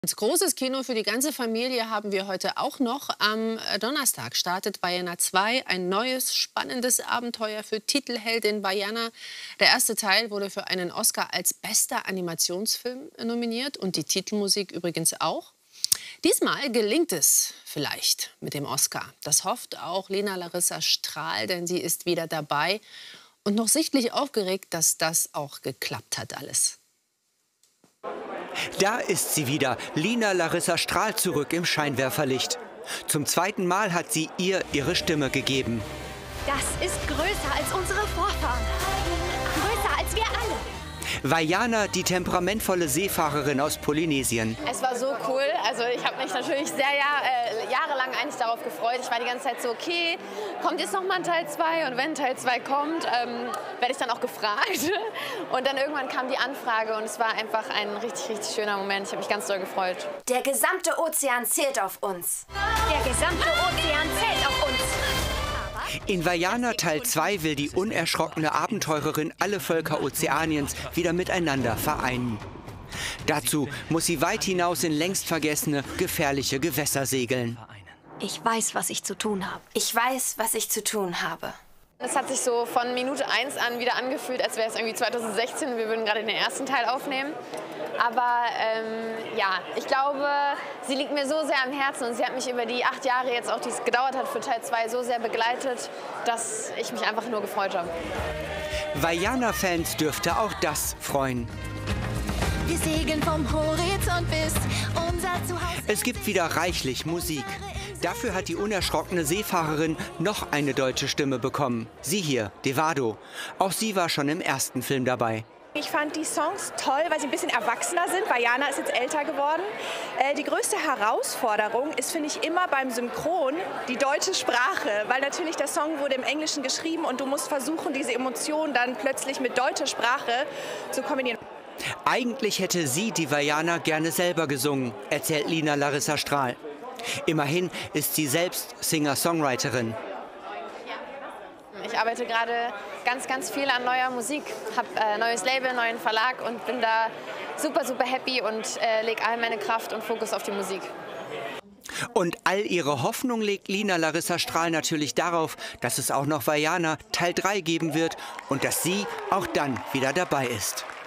Als großes Kino für die ganze Familie haben wir heute auch noch. Am Donnerstag startet Vaiana 2, ein neues, spannendes Abenteuer für Titelheldin Vaiana. Der erste Teil wurde für einen Oscar als bester Animationsfilm nominiert und die Titelmusik übrigens auch. Diesmal gelingt es vielleicht mit dem Oscar. Das hofft auch Lina Larissa Strahl, denn sie ist wieder dabei und noch sichtlich aufgeregt, dass das auch geklappt hat alles. Da ist sie wieder, Lina Larissa Strahl, zurück im Scheinwerferlicht. Zum zweiten Mal hat sie ihr ihre Stimme gegeben. Das ist größer als unsere Vorfahren. Größer als wir alle. Vaiana, die temperamentvolle Seefahrerin aus Polynesien. Es war so cool. Also ich habe mich natürlich jahrelang eigentlich darauf gefreut. Ich war die ganze Zeit so, okay, kommt jetzt noch mal ein Teil 2? Und wenn Teil 2 kommt, werde ich dann auch gefragt. Und dann irgendwann kam die Anfrage und es war einfach ein richtig, richtig schöner Moment. Ich habe mich ganz doll gefreut. Der gesamte Ozean zählt auf uns. Der gesamte Ozean zählt auf uns. In Vaiana Teil 2 will die unerschrockene Abenteurerin alle Völker Ozeaniens wieder miteinander vereinen. Dazu muss sie weit hinaus in längst vergessene, gefährliche Gewässer segeln. Ich weiß, was ich zu tun habe. Ich weiß, was ich zu tun habe. Es hat sich so von Minute 1 an wieder angefühlt, als wäre es irgendwie 2016 und wir würden gerade den ersten Teil aufnehmen. Aber ja, ich glaube, sie liegt mir so sehr am Herzen und sie hat mich über die 8 Jahre jetzt auch, die es gedauert hat für Teil 2, so sehr begleitet, dass ich mich einfach nur gefreut habe. Vaiana-Fans dürfte auch das freuen. Wir segeln vom Horizont bis unser Zuhause. Es gibt wieder reichlich Musik. Dafür hat die unerschrockene Seefahrerin noch eine deutsche Stimme bekommen. Sie hier, Devado. Auch sie war schon im ersten Film dabei. Ich fand die Songs toll, weil sie ein bisschen erwachsener sind. Vaiana ist jetzt älter geworden. Die größte Herausforderung ist, finde ich, immer beim Synchron die deutsche Sprache. Weil natürlich der Song wurde im Englischen geschrieben und du musst versuchen, diese Emotionen dann plötzlich mit deutscher Sprache zu kombinieren. Eigentlich hätte sie die Vaiana gerne selber gesungen, erzählt Lina Larissa Strahl. Immerhin ist sie selbst Singer-Songwriterin. Ich arbeite gerade ganz, ganz viel an neuer Musik, habe neues Label, neuen Verlag und bin da super, super happy und lege all meine Kraft und Fokus auf die Musik. Und all ihre Hoffnung legt Lina Larissa Strahl natürlich darauf, dass es auch noch Vaiana Teil 3 geben wird und dass sie auch dann wieder dabei ist.